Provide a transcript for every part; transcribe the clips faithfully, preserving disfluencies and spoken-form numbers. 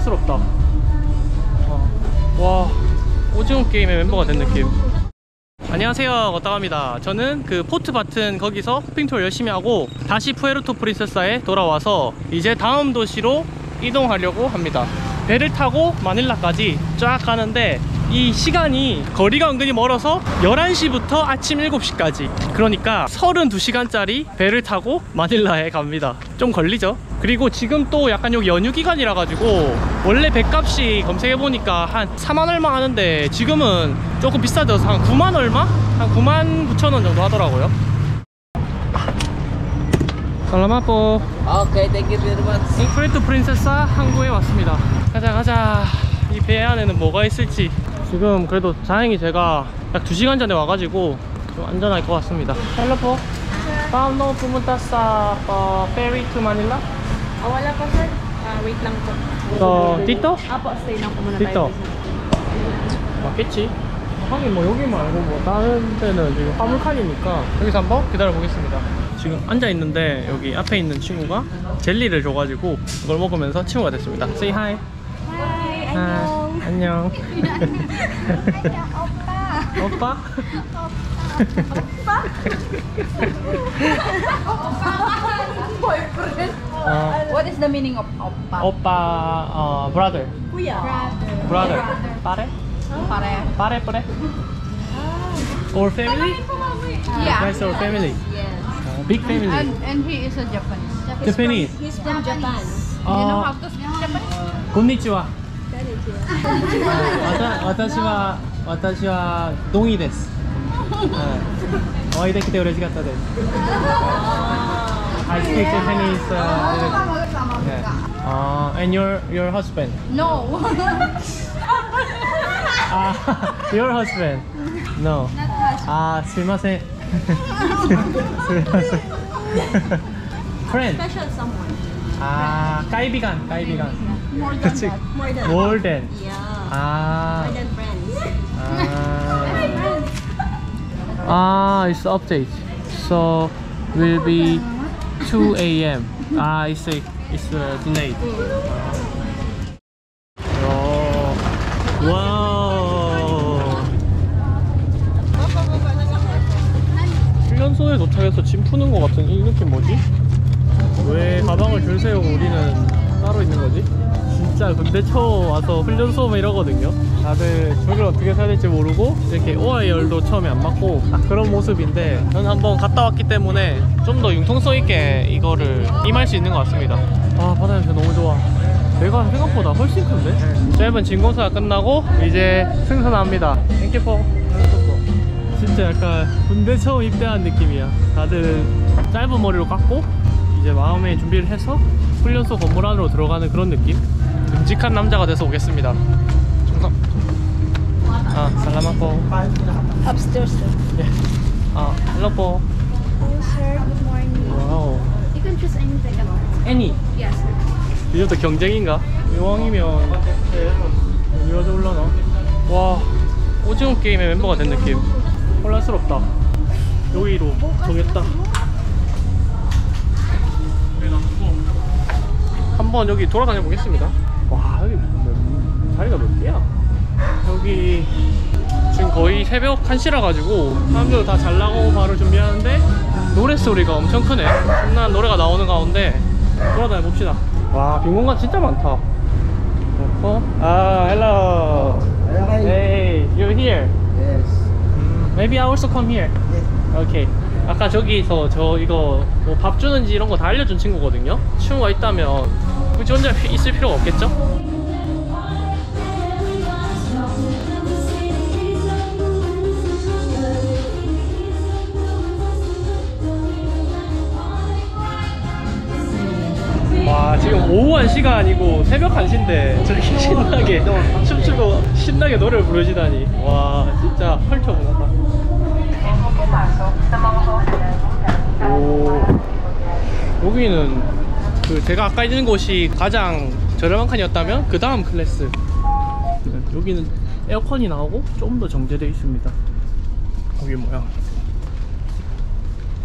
혼란스럽다. 어. 와, 오징어 게임의 멤버가 된 느낌. 안녕하세요, 거따갑니다. 저는 그 포트 바튼 거기서 호핑 투어 열심히 하고 다시 푸에르토 프린세사에 돌아와서 이제 다음 도시로 이동하려고 합니다. 배를 타고 마닐라까지 쫙 가는데 이 시간이 거리가 은근히 멀어서 열한 시부터 아침 일곱 시까지, 그러니까 서른두 시간짜리 배를 타고 마닐라에 갑니다. 좀 걸리죠? 그리고 지금 또 약간 여기 연휴 기간이라 가지고 원래 배값이 검색해보니까 한 사만 얼마 하는데 지금은 조금 비싸져서 한 구만 얼마? 한 구만 구천 원 정도 하더라고요. 살라마포. 오케이, thank you very much. 푸에르토 프린세사 항구에 왔습니다. 가자 가자. 이 배 안에는 뭐가 있을지. 지금 그래도 다행히 제가 약 두 시간 전에 와가지고 좀 안전할 것 같습니다. 헬로포. Paano no pumunta sa uh, ferry to Manila? Ah, wala pa sir. Ah, wait lang po. So, dito? Apo, stay lang po muna dito. tayo. 맞겠지? 하긴 뭐 여기 말고 뭐 다른 데는 지금 화물칸이니까 여기서 한번 기다려 보겠습니다. 지금 앉아 있는데 여기 앞에 있는 친구가 젤리를 줘가지고 그걸 먹으면서 친구가 됐습니다. Say hi. Hi, 아, 안녕. 오빠. 오빠? Boyfriend. 어, What is the meaning of oppa? 오빠, 어, brother. Kuya. Brother. brother. 빠레? Pare. 빠레 빠레? Or family? Yeah. That's our family. Yes. Uh, big family. And and he is a Japanese. Japanese. He's from Japan. 어, You know how to speak Japanese? 곤니치와. 와타, 私は私はドンイです。お会いできて嬉しかったです。I speak Japanese. Uh, yeah. uh, and your your husband? No. Ah, your husband? No. Not husband. 아, すいません。すいません。Friend. Special someone. 아, 까이비간, 까이비간. More than 그치. that. More than. More than. Yeah. 아. More than friends. 아. Ah, it's update. So will be two A M Ah, it's a, it's uh, delayed. Oh, wow. 훈련소에 도착해서 짐 푸는 것 같은 이 느낌 뭐지? 왜 가방을 줄 세우고 우리는 따로 있는 거지? 진짜 군대 처음 와서 훈련소 오면 이러거든요. 다들 저걸 어떻게 사야 될지 모르고 이렇게 오아이열도 처음에 안 맞고 딱 그런 모습인데, 저는 한번 갔다 왔기 때문에 좀 더 융통성 있게 이거를 임할 수 있는 것 같습니다. 아, 바다 냄새 너무 좋아. 배가 생각보다 훨씬 큰데? 짧은 진공사가 끝나고 이제 승선합니다. 땡큐포. 진짜 약간 군대 처음 입대한 느낌이야. 다들 짧은 머리로 깎고 이제 마음의 준비를 해서 훈련소 건물 안으로 들어가는 그런 느낌? 듬직한 남자가 돼서 오겠습니다. 충성. 아, 살라마포. Upstairs, sir. 예. 아, 헬로포. Hello, sir. Good morning. 와우. You can choose anything at all. 애니. Yes, sir. 이제부터 경쟁인가? 이왕이면 어디 가서 올라나? 와, 오징어 게임의 멤버가 된 느낌. 혼란스럽다. 여기로 정했다. 한번 여기 돌아다녀 보겠습니다. 와, 여기 몇, 자리가 몇 개야? 여기 지금 거의 새벽 한 시라 가지고 사람들 다 잘 나가고 바로 준비하는데 노랫소리가 엄청 크네. 신나는 노래가 나오는 가운데 돌아다녀 봅시다. 와, 빈 공간 진짜 많다. 어? 아, hello. Hey, you're here. Yes. Maybe I also come here. Okay. 아까 저기서 저 이거 뭐 밥 주는지 이런 거 다 알려준 친구거든요. 친구가 있다면 굳이 혼자 있을 필요가 없겠죠? 와, 지금 오후 한 시가 아니고 새벽 한 시인데 저렇게 신나게 춤추고 신나게 노래를 부르시다니. 와, 진짜 헐쳐보다. 오, 여기는 그 제가 아까 있는 곳이 가장 저렴한 칸이었다면 그 다음 클래스. 여기는 에어컨이 나오고 좀 더 정제되어 있습니다. 여기 뭐야?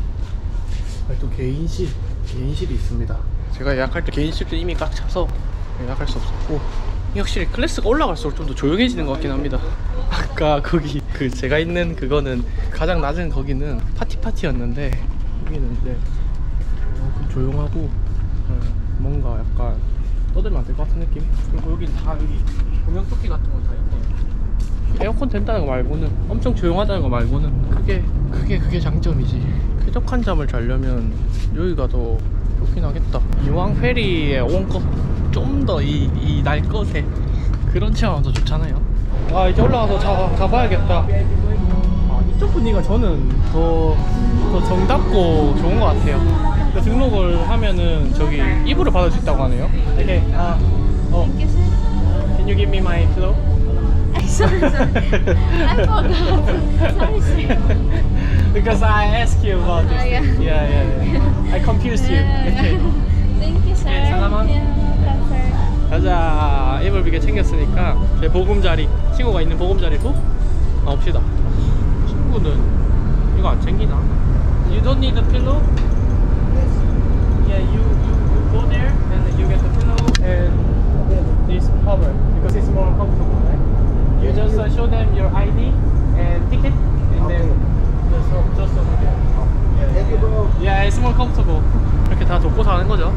아, 또 개인실, 개인실이 있습니다. 제가 예약할 때 개인실도 이미 꽉 차서 예약할 수 없었고, 확실히 클래스가 올라갈수록 좀 더 조용해지는 것 같긴 합니다. 아까 거기 그 제가 있는 그거는 가장 낮은 거기는 파티 파티였는데, 여기는 이제 좀 조용하고 뭔가 약간 떠들면 안 될 것 같은 느낌. 그리고 여기 다 여기 조명 토끼 같은 건 다 있네. 에어컨 된다는 거 말고는, 엄청 조용하다는 거 말고는 그게 그게 그게 장점이지. 쾌적한 잠을 자려면 여기가 더 좋긴 하겠다. 이왕 페리에 온 거 좀 더 이 이 날 것에 그런 체험은 더 좋잖아요. 아, 이제 올라가서 자, 가봐야겠다. 아, 이쪽 분위기가 저는 더, 더 정답고 좋은 것 같아요. 그 등록을 하면은 저기 이불을 받을 수 있다고 하네요. 이렇게 아, 어, Thank you, sir. can you give me my pillow? Ay, sorry, sorry. I forgot. Sorry, sir. Because I asked you about this. Ah, yeah. thing. Yeah, yeah, yeah. I confused you. Yeah, Okay. yeah. Thank you, sir. Okay, salamat. Yeah, welcome, sir. 가자. 이불비게 챙겼으니까 제 보금자리, 친구가 있는 보금자리로 가봅시다. 친구는 이거 안 챙기나? You don't need a pillow? Yeah, you, you, you go there and then you get the pillow and this cover because it's more comfortable, right? You just uh, show them your I D and ticket and then just, o- just over there. Thank you, bro. Yeah, it's more comfortable. 이렇게 다 돕고 사는 거죠.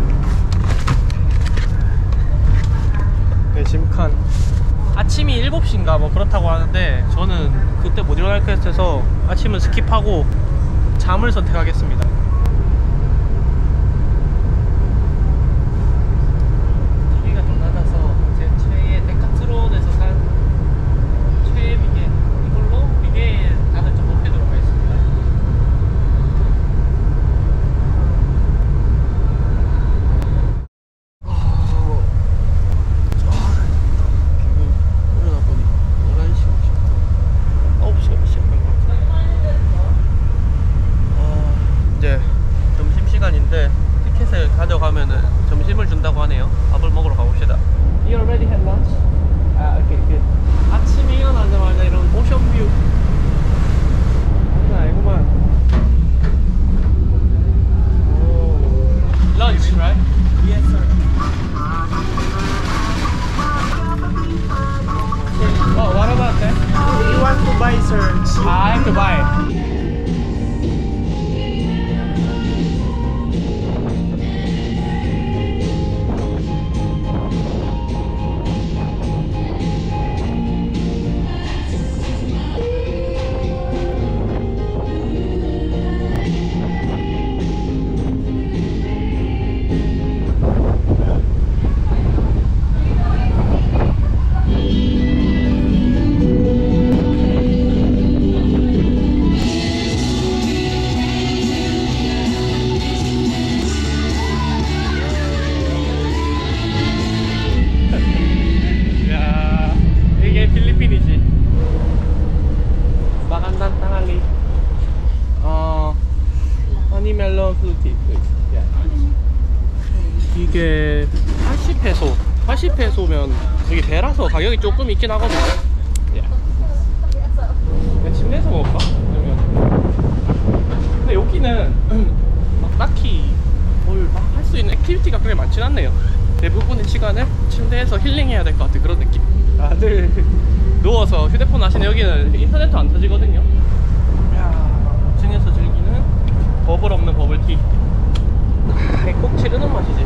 네, 짐칸. 아침이 일곱 시인가 뭐 그렇다고 하는데, 저는 그때 못 일어날 것 같아서 아침은 스킵하고 잠을 선택하겠습니다. TV가 좀 낮아서 제 최애 데카트론에서 산 최애 비계, 이걸로 비계 단을 좀 높이도록 하겠습니다. 지금 일어나 보니 열한 시 오십 분, 아홉 시가 몇 시간 것 같아. 아, 이제 점심시간인데 티켓을 가져가면은 점심을 준다고 하네요. 밥을 먹으러 가봅시다. You already had lunch? 아, 오케이, good. 아침에 일어나자마자 이런 오션뷰 장난 아니구만. 오. Lunch, right? Yes, sir. Oh, what about that? You want to buy, sir? I have to buy. 야, 이게 필리핀이지. 마간단 땅알리. 어, 허니 멜론 플루티. 이게 팔십 페소. 팔십 페소면 여기 배라서 가격이 조금 있긴 하거든요. 야. 그냥 침대에서 먹을까? 그러면. 근데 여기는 막 딱히 뭘 막 할 수 있는 액티비티가 그렇게 많진 않네요. 대부분의 시간을 침대에서 힐링해야 될 것 같은 그런 느낌. 다들 누워서 휴대폰 하시는, 여기는 인터넷도 안 터지거든요. 야, 층에서 즐기는 버블 없는 버블티. 아, 꼭 치르는 맛이지.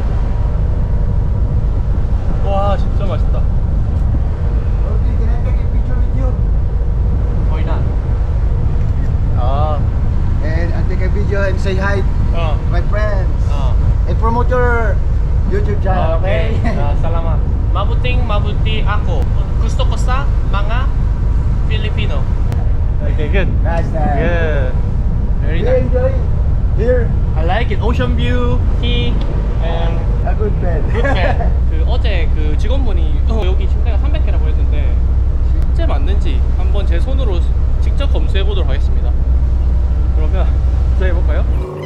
와, 진짜 맛있다. Okay, can I take a picture with you? 거의 다. 아, And I'll take a video and say hi, 어, my friends. 어. And promote your YouTube channel, okay? Ah, salamat. Mabuting mabuti ako. Gusto ko sa mga Filipino. Okay, good. Nice, nice. Good. Very You nice. enjoy here? I like it. Ocean view, tea, and A good bed. good bed. 그 어제 그 직원분이 어, 여기 침대가 삼백 개라고 했는데 실제 맞는지 한번 제 손으로 직접 검수해 보도록 하겠습니다. 그러면 시작해 볼까요?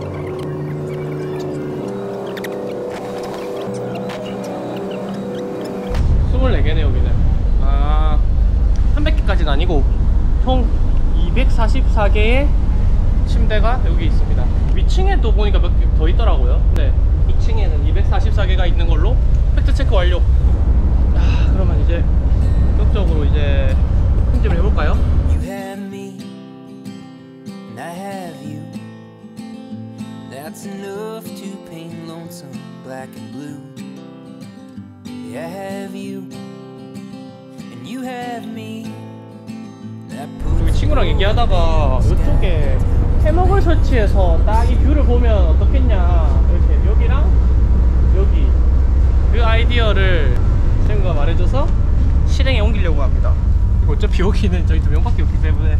스물네 개네 여기는. 아, 삼백 개까지는 아니고 총 이백사십사 개의 침대가 여기 있습니다. 위층에도 보니까 몇 개 더 있더라고요. 근데 이 층에는 이백사십사 개가 있는 걸로 벨트 체크 완료. 아, 그러면 이제 본격적으로 이제 편집을 해볼까요? You have me, and I have you. That's enough to paint lonesome black and blue. Yeah, I have you, and you have me. That 저기 친구랑 얘기하다가 이쪽에 해먹을 설치해서 딱 이 뷰를 보면 어떻겠냐, 이렇게 여기랑 여기 그 아이디어를 친구가 말해줘서 실행에 옮기려고 합니다. 그리고 어차피 여기는 저희 두 명밖에 없기 때문에.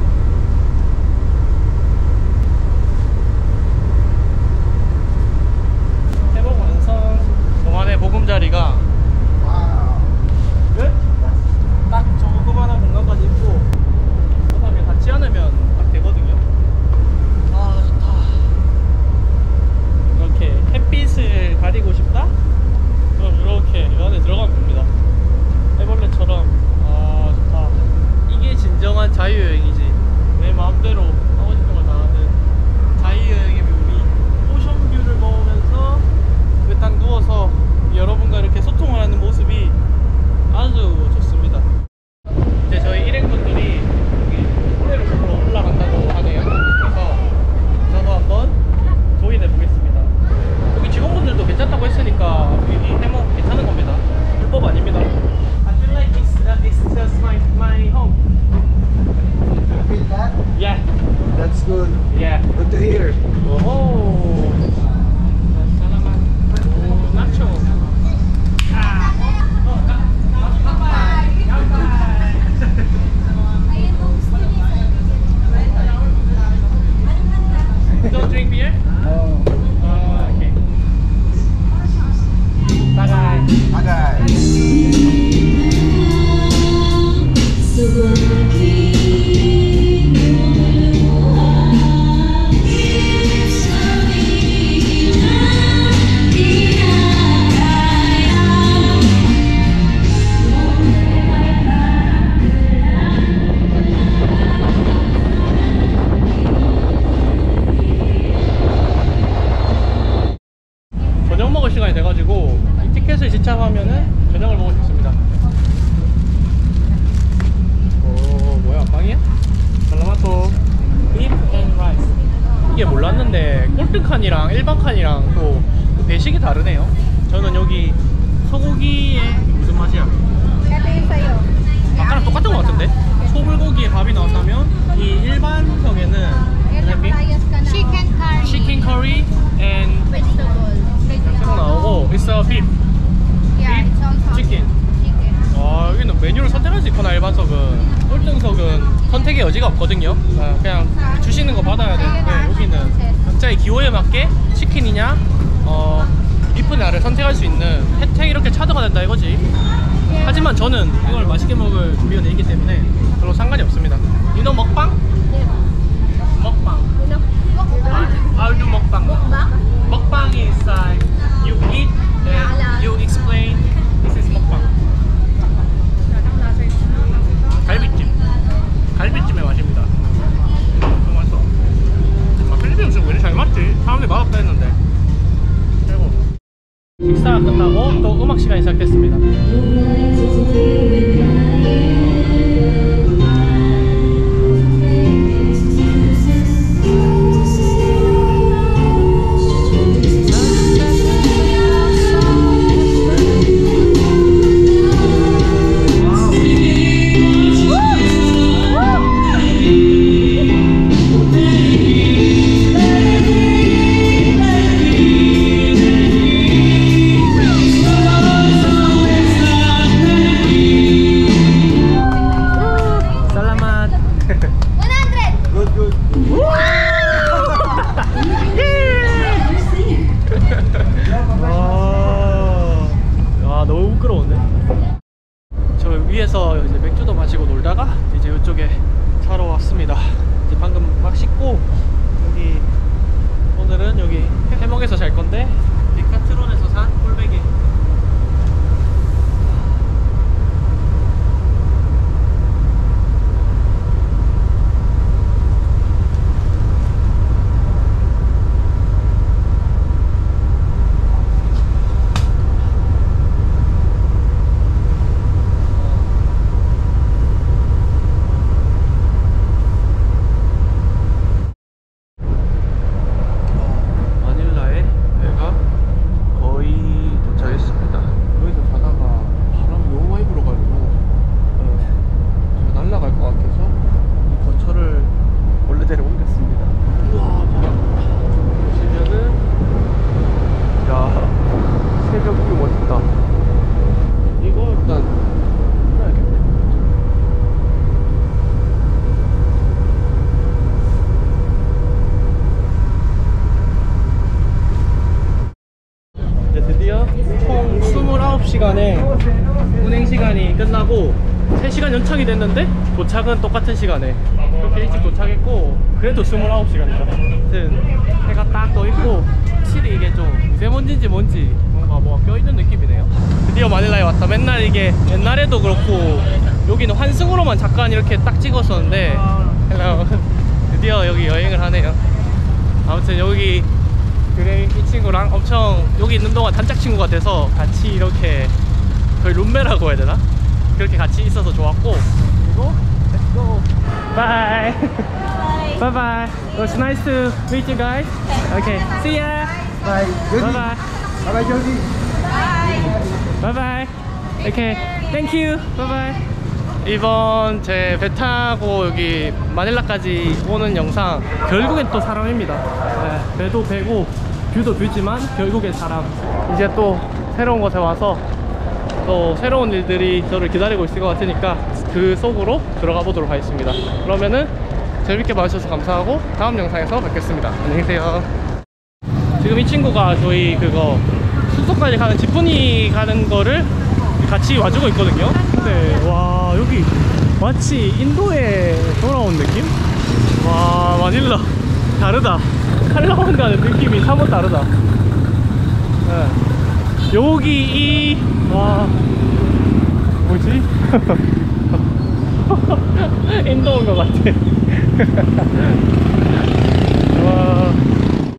해먹 완성. 동안의 보금자리가 끝? 딱 조그만한 공간까지 있고 바닥에 닿지 않으면 딱 되거든요. 아, 좋다. 이렇게 햇빛을 가리고 싶다? 그럼 이렇게 이 안에 들어가면 됩니다. 해벌레처럼. 아, 좋다. 이게 진정한 자유여행이지. 내 마음대로 하고 싶은 걸 다 하는 자유여행의 묘미. 오션뷰를 먹으면서 그 딱 누워서 여러분과 이렇게 소통을 하는 모습이 아주 좋습니다. 이제 저희 일행분들이 여기 호레를 보러 올라간다고 하네요. 그래서 저도 한번 조인해 보겠습니다. 여기 직원분들도 괜찮다고 했으니까 이 해먹 괜찮은 겁니다. 불법 아닙니다. I feel like it's, uh, it's just my, my home. You feel that? Yeah, That's good. yeah. Good to hear. 오호. salamat. 오, nacho. 아. 어, 나, 나, 깜빡. 깜빡. You don't drink beer? Oh. Oh, okay. Bye bye. Okay. 저녁 먹을 시간이 돼가지고 이 티켓을 지참하면은 저녁을 먹을 수 있습니다. 오, 뭐야, 빵이야? 살라마토 beef and rice. 이게 몰랐는데 꼴등칸이랑 일반 칸이랑 또그 배식이 다르네요. 저는 여기 소고기에 무슨 맛이야? 아까랑 똑같은 것 같은데? 소불고기에 밥이 나온다면 이 일반형에는 Chicken curry. 치킨 커리 and Vegetable. 계속 나오고 it's a beef. Yeah, it's also chicken. chicken. 아, 여기는 메뉴를 선택할 수 있구나. 일반석은. 꼴등석은 선택의 여지가 없거든요. 아, 그냥 주시는 거 받아야 되는데 여기는 각자의 기호에 맞게 치킨이냐 어 비프냐를 선택할 수 있는 혜택이 이렇게 차도가 된다 이거지. 하지만 저는 이걸 맛있게 먹을 준비가 돼 있기 때문에 별로 상관이 없습니다. You know 먹방? 먹방. I'll do 먹방. 먹방 is like you eat and you explain. This is 먹방. 갈비찜. 갈비찜의 맛입니다. 너무 맛있어. 아, 필리핀 음식 왜 이렇게 잘 맞지? 사람들이 맛없다 했는데. 그리고 식사가 끝나고 또 음악 시간이 시작됐습니다. Good, good. 와, 와, 너무 부끄러운데? 저 위에서 이제 맥주도 마시고 놀다가 이제 이쪽에 자러 왔습니다. 이제 방금 막 씻고 여기 오늘은 여기 해먹에서 잘 건데 디카트론에서 산 꼴베개. 운행 시간이 끝나고 세 시간 연착이 됐는데 도착은 똑같은 시간에 그렇게 일찍 도착했고 그래도 스물아홉 시간이죠. 아무튼 해가 딱 떠 있고 확실히 이게 좀 미세먼지인지 뭔지 뭔가 뭐가 껴있는 느낌이네요. 드디어 마닐라에 왔다. 맨날 이게 옛날에도 그렇고 여기는 환승으로만 잠깐 이렇게 딱 찍었었는데 헬로 드디어 여기 여행을 하네요. 아무튼 여기 그래 이 친구랑 엄청 여기 있는 동안 단짝 친구가 돼서 같이 이렇게 거의 룸메라고 해야 되나? 그렇게 같이 있어서 좋았고 그리고 Let's go! Bye! Bye! Bye bye! It was nice to meet you guys. Okay, see ya! Bye. Bye bye! Bye bye, Josie. Bye bye! Okay, thank you! Bye bye! 이번 제 배 타고 여기 마닐라까지 오는 영상 결국엔 또 사람입니다. 네, 배도 배고 뷰도 뷰지만 결국엔 사람. 이제 또 새로운 곳에 와서 또 새로운 일들이 저를 기다리고 있을 것 같으니까 그 속으로 들어가 보도록 하겠습니다. 그러면은 재밌게 봐주셔서 감사하고 다음 영상에서 뵙겠습니다. 안녕히 계세요. 지금 이 친구가 저희 그거 숙소까지 가는 지프니 가는 거를 같이 와주고 있거든요. 근데 와 여기 마치 인도에 돌아온 느낌? 와 마닐라 다르다. 칼라원 가는 느낌이 사뭇 다르다. 네. 여기 이 와 뭐지? 인도 온 것 같아. 와